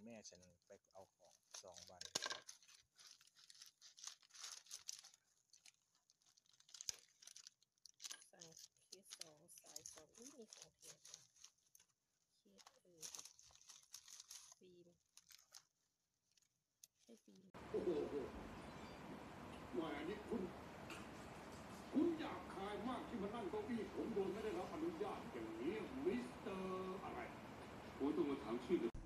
แม่ฉันไปเอาของ2 วันสั่งเคส2 สาย2มีของเทียบเคสฟิล์มให้ฟิล์มโอ้โหแหมนี่คุณอยากคายมากที่มานั่งเก้าอี้ผมโดยไม่ได้รับอนุญาตอย่างนี้มิสเตอร์อะไรผมต้องมาถามชื่อ